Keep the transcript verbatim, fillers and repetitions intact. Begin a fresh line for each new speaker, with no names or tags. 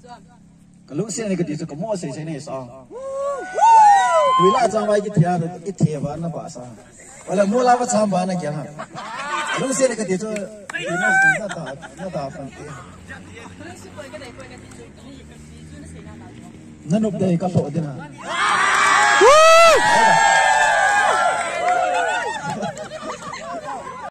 Kalau saya ni ketika kamu saya saya ni sah. Bila jangan lagi tiada itu tiada na bahasa. Walau mula apa sampai na kya. Kalau saya ni ketika ini na tak na tak fanti. Nanup dah ikat tu ada na.